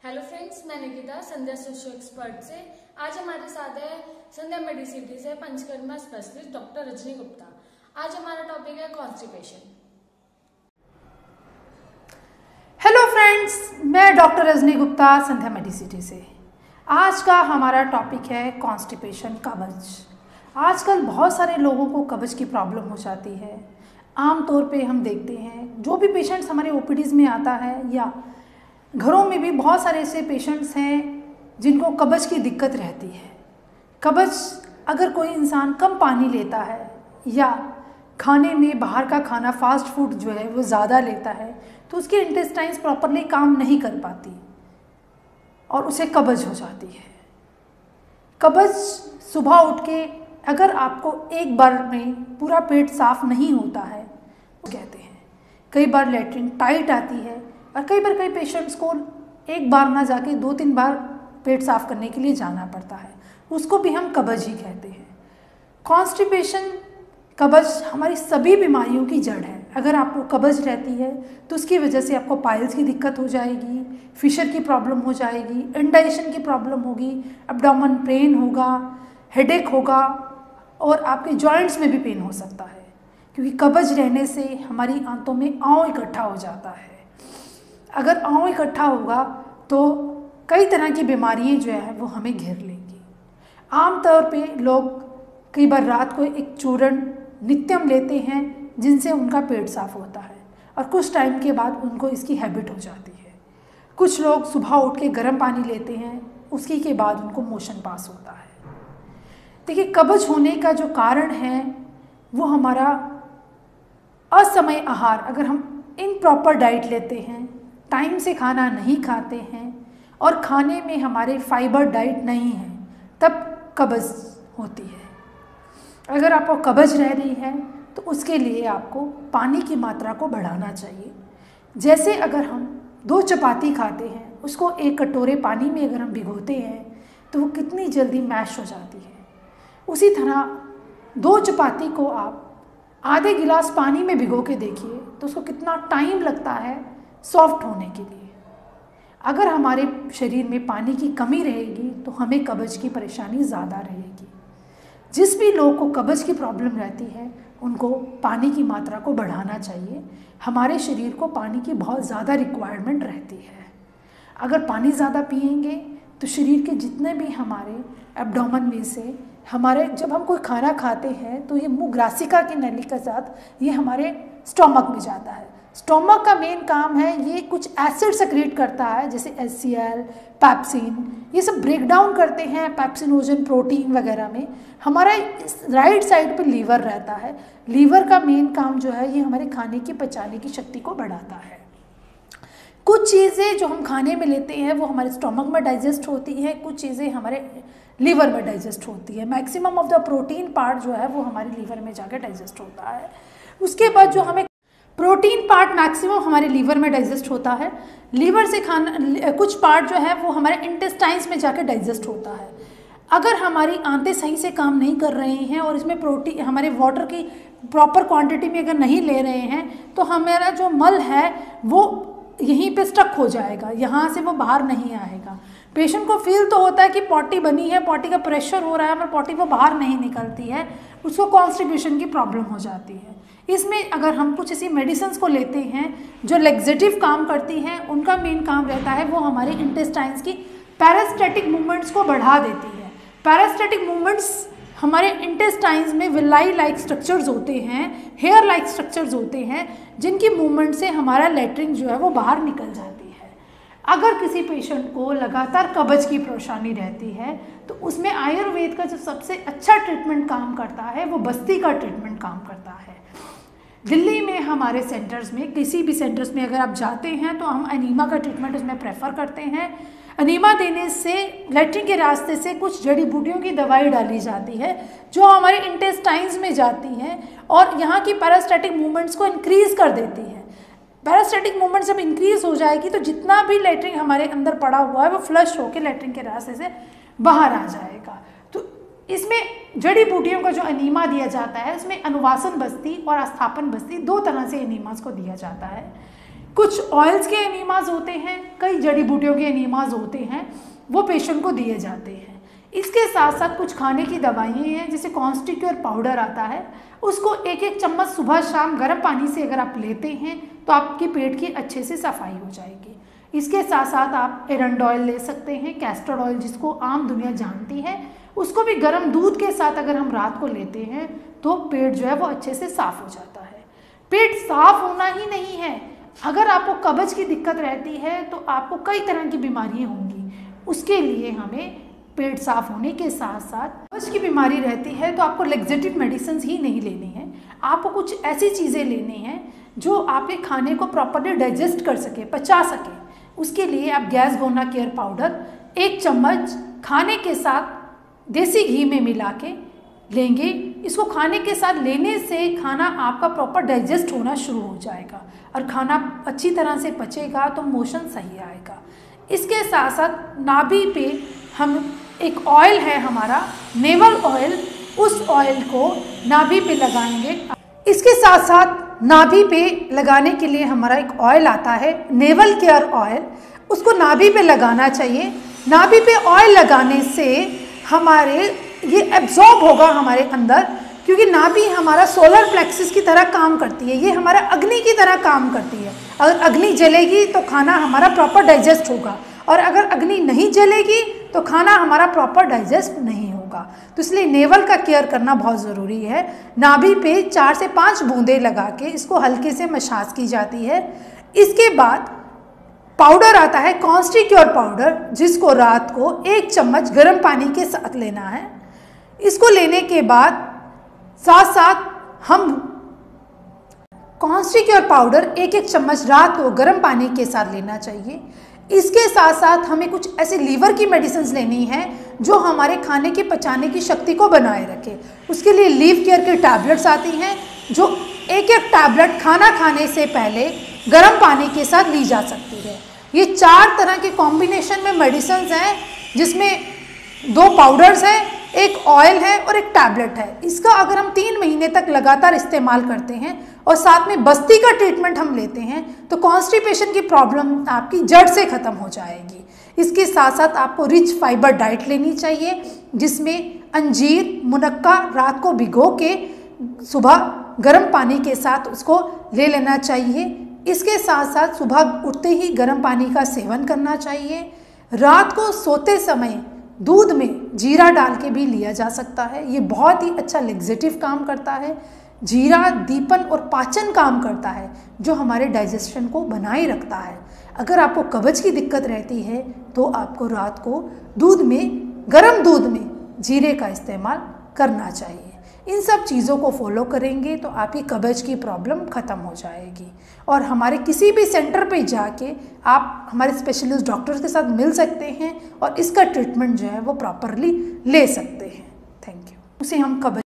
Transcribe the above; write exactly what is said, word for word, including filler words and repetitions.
Hello friends, मैं निकिता संध्या socio expert से। आज हमारे साथ है संध्या मेडिसिटी से पंचकर्मा स्पेशलिस्ट डॉक्टर रजनी गुप्ता। आज हमारा टॉपिक है कॉन्स्टिपेशन। हेलो फ्रेंड्स, मैं डॉक्टर रजनी गुप्ता संध्या मेडिसिटी से। आज का हमारा टॉपिक है कॉन्स्टिपेशन, कब्ज। आजकल बहुत सारे लोगों को कब्ज की प्रॉब्लम हो जाती है। आम तौर पे हम देखते हैं जो भी पेशेंट्स हमारे ओपीडीज में आता है या घरों में भी बहुत सारे ऐसे पेशेंट्स हैं जिनको कब्ज की दिक्कत रहती है। कब्ज अगर कोई इंसान कम पानी लेता है या खाने में बाहर का खाना फास्ट फूड जो है वो ज़्यादा लेता है तो उसके इंटेस्टाइन्स प्रॉपरली काम नहीं कर पाती और उसे कब्ज हो जाती है। कब्ज सुबह उठ के अगर आपको एक बार में पूरा पेट साफ नहीं होता है तो कहते हैं। कई बार लैट्रिन टाइट आती है और कई बार कई पेशेंट्स को एक बार ना जाके दो तीन बार पेट साफ करने के लिए जाना पड़ता है, उसको भी हम कब्ज ही कहते हैं। कॉन्स्टिपेशन, कब्ज हमारी सभी बीमारियों की जड़ है। अगर आपको कब्ज रहती है तो उसकी वजह से आपको पाइल्स की दिक्कत हो जाएगी, फिशर की प्रॉब्लम हो जाएगी, इंडाइजेशन की प्रॉब्लम होगी, एब्डोमेन पेन होगा, हेडेक होगा और आपके जॉइंट्स में भी पेन हो सकता है, क्योंकि कब्ज रहने से हमारी आंतों में आंव इकट्ठा हो जाता है। अगर आंव इकट्ठा होगा तो कई तरह की बीमारियां जो है वो हमें घेर लेंगी। आमतौर पे लोग कई बार रात को एक चूर्ण नित्यम लेते हैं जिनसे उनका पेट साफ होता है और कुछ टाइम के बाद उनको इसकी हैबिट हो जाती है। कुछ लोग सुबह उठ के गर्म पानी लेते हैं, उसी के बाद उनको मोशन पास होता है। देखिए, कब्ज होने का जो कारण है वो हमारा असमय आहार। अगर हम इनप्रॉपर डाइट लेते हैं, टाइम से खाना नहीं खाते हैं और खाने में हमारे फाइबर डाइट नहीं है, तब कब्ज होती है। अगर आपको कब्ज रह रही है तो उसके लिए आपको पानी की मात्रा को बढ़ाना चाहिए। जैसे अगर हम दो चपाती खाते हैं, उसको एक कटोरे पानी में अगर हम भिगोते हैं तो वो कितनी जल्दी मैश हो जाती है। उसी तरह दो चपाती को आप आधे गिलास पानी में भिगो के देखिए तो उसको कितना टाइम लगता है सॉफ्ट होने के लिए। अगर हमारे शरीर में पानी की कमी रहेगी तो हमें कब्ज की परेशानी ज़्यादा रहेगी। जिस भी लोग को कब्ज की प्रॉब्लम रहती है उनको पानी की मात्रा को बढ़ाना चाहिए। हमारे शरीर को पानी की बहुत ज़्यादा रिक्वायरमेंट रहती है। अगर पानी ज़्यादा पिएंगे तो शरीर के जितने भी हमारे एब्डोमेन में से हमारे जब हम कोई खाना खाते हैं तो ये मुँह ग्रासिका की नली के साथ ये हमारे स्टोमक में जाता है। स्टोमक का मेन काम है, ये कुछ एसिड सेक्रेट करता है जैसे एच सी एल, पैप्सिन, ये सब ब्रेक डाउन करते हैं पैप्सिनोजन प्रोटीन वगैरह में। हमारा राइट साइड पे लीवर रहता है। लीवर का मेन काम जो है ये हमारे खाने की पचाने की शक्ति को बढ़ाता है। कुछ चीज़ें जो हम खाने में लेते हैं वो हमारे स्टोमक में डाइजेस्ट होती हैं, कुछ चीज़ें हमारे लीवर में डाइजेस्ट होती है। Maximum of the protein part जो है वो हमारे लीवर में जाकर डाइजेस्ट होता है। उसके बाद जो हमें प्रोटीन पार्ट मैक्सिमम हमारे लीवर में डाइजेस्ट होता है। लीवर से खाना कुछ पार्ट जो है वो हमारे इंटेस्टाइन्स में जाकर डाइजेस्ट होता है। अगर हमारी आंतें सही से काम नहीं कर रही हैं और इसमें प्रोटीन हमारे वाटर की प्रॉपर क्वांटिटी में अगर नहीं ले रहे हैं तो हमारा जो मल है वो यहीं पे स्टक हो जाएगा, यहाँ से वो बाहर नहीं आएगा। पेशेंट को फील तो होता है कि पॉटी बनी है, पॉटी का प्रेशर हो रहा है, पर पॉटी वो बाहर नहीं निकलती है, उसको कॉन्स्टिपेशन की प्रॉब्लम हो जाती है। इसमें अगर हम कुछ ऐसी मेडिसिन को लेते हैं जो लेग्जेटिव काम करती हैं, उनका मेन काम रहता है वो हमारे इंटेस्टाइन्स की पैरास्टैटिक मूवमेंट्स को बढ़ा देती है। पैरास्टैटिक मूवमेंट्स हमारे इंटेस्टाइन्स में विलाई लाइक स्ट्रक्चर्स होते हैं, हेयर लाइक स्ट्रक्चर्स होते हैं, जिनकी मूवमेंट से हमारा लैट्रिन जो है वो बाहर निकल जाती है। अगर किसी पेशेंट को लगातार कब्ज की परेशानी रहती है तो उसमें आयुर्वेद का जो सबसे अच्छा ट्रीटमेंट काम करता है वो बस्ती का ट्रीटमेंट काम करता है। दिल्ली में हमारे सेंटर्स में, किसी भी सेंटर्स में अगर आप जाते हैं तो हम अनीमा का ट्रीटमेंट उसमें प्रेफर करते हैं। अनीमा देने से लैट्रिन के रास्ते से कुछ जड़ी बूटियों की दवाई डाली जाती है जो हमारे इंटेस्टाइन्स में जाती हैं और यहाँ की पैरास्टैटिक मूवमेंट्स को इंक्रीज़ कर देती है। पैरास्टैटिक मूवमेंट जब इंक्रीज़ हो जाएगी तो जितना भी लैट्रिन हमारे अंदर पड़ा हुआ है वो फ्लश होकर लैट्रिन के रास्ते से बाहर आ जाएगा। तो इसमें जड़ी बूटियों का जो अनीमा दिया जाता है उसमें अनुवासन बस्ती और अस्थापन बस्ती, दो तरह से एनीमास को दिया जाता है। कुछ ऑयल्स के एनीमाज होते हैं, कई जड़ी बूटियों के एनीमाज होते हैं, वो पेशेंट को दिए जाते हैं। इसके साथ साथ कुछ खाने की दवाइयाँ हैं, जैसे कॉन्स्टिक्योर पाउडर आता है, उसको एक एक चम्मच सुबह शाम गर्म पानी से अगर आप लेते हैं तो आपके पेट की अच्छे से सफाई हो जाएगी। इसके साथ साथ आप एरंडॉयल ले सकते हैं, कैस्टर ऑयल जिसको आम दुनिया जानती है, उसको भी गर्म दूध के साथ अगर हम रात को लेते हैं तो पेट जो है वो अच्छे से साफ हो जाता है। पेट साफ होना ही नहीं है, अगर आपको कब्ज की दिक्कत रहती है तो आपको कई तरह की बीमारियां होंगी। उसके लिए हमें पेट साफ होने के साथ साथ कब्ज की बीमारी रहती है तो आपको लेग्जेटिव मेडिसिन ही नहीं लेनी है, आपको कुछ ऐसी चीज़ें लेनी हैं जो आपके खाने को प्रॉपरली डाइजेस्ट कर सके, पचा सके। उसके लिए आप गैस गोना केयर पाउडर एक चम्मच खाने के साथ देसी घी में मिला के लेंगे। इसको खाने के साथ लेने से खाना आपका प्रॉपर डाइजेस्ट होना शुरू हो जाएगा और खाना अच्छी तरह से पचेगा तो मोशन सही आएगा। इसके साथ साथ नाभि पे हम एक ऑयल है हमारा नेवल ऑयल, उस ऑयल को नाभि पे लगाएंगे। इसके साथ साथ नाभि पे लगाने के लिए हमारा एक ऑयल आता है नेवल केयर ऑयल, उसको नाभि पे लगाना चाहिए। नाभि पे ऑयल लगाने से हमारे ये एब्जॉर्ब होगा हमारे अंदर, क्योंकि नाभि हमारा सोलर प्लेक्सिस की तरह काम करती है, ये हमारा अग्नि की तरह काम करती है। अगर अग्नि जलेगी तो खाना हमारा प्रॉपर डाइजेस्ट होगा, और अगर अग्नि नहीं जलेगी तो खाना हमारा प्रॉपर डाइजेस्ट नहीं होगा। तो इसलिए नेवल का केयर करना बहुत ज़रूरी है। नाभि पे चार से पाँच बूंदें लगा के इसको हल्के से मसाज की जाती है। इसके बाद पाउडर आता है कॉन्स्टिक्योर पाउडर, जिसको रात को एक चम्मच गर्म पानी के साथ लेना है। इसको लेने के बाद साथ साथ हम कॉन्स्टिक्योर पाउडर एक एक चम्मच रात को गर्म पानी के साथ लेना चाहिए। इसके साथ साथ हमें कुछ ऐसे लीवर की मेडिसिन लेनी है जो हमारे खाने के पचाने की शक्ति को बनाए रखे। उसके लिए लीव केयर के टैबलेट्स आती हैं, जो एक एक टैबलेट खाना खाने से पहले गर्म पानी के साथ ली जा सकती है। ये चार तरह के कॉम्बिनेशन में मेडिसिन हैं, जिसमें दो पाउडर्स हैं, एक ऑयल है और एक टैबलेट है। इसका अगर हम तीन महीने तक लगातार इस्तेमाल करते हैं और साथ में बस्ती का ट्रीटमेंट हम लेते हैं तो कॉन्स्टिपेशन की प्रॉब्लम आपकी जड़ से ख़त्म हो जाएगी। इसके साथ साथ आपको रिच फाइबर डाइट लेनी चाहिए, जिसमें अंजीर, मुनक्का रात को भिगो के सुबह गर्म पानी के साथ उसको ले लेना चाहिए। इसके साथ साथ सुबह उठते ही गर्म पानी का सेवन करना चाहिए। रात को सोते समय दूध में जीरा डाल के भी लिया जा सकता है, ये बहुत ही अच्छा लेग्जेटिव काम करता है। जीरा दीपन और पाचन काम करता है, जो हमारे डाइजेशन को बनाए रखता है। अगर आपको कब्ज की दिक्कत रहती है तो आपको रात को दूध में, गर्म दूध में जीरे का इस्तेमाल करना चाहिए। इन सब चीज़ों को फॉलो करेंगे तो आपकी कब्ज की प्रॉब्लम ख़त्म हो जाएगी। और हमारे किसी भी सेंटर पे जाके आप हमारे स्पेशलिस्ट डॉक्टर्स के साथ मिल सकते हैं और इसका ट्रीटमेंट जो है वो प्रॉपरली ले सकते हैं। Thank you. उसे हम कब्ज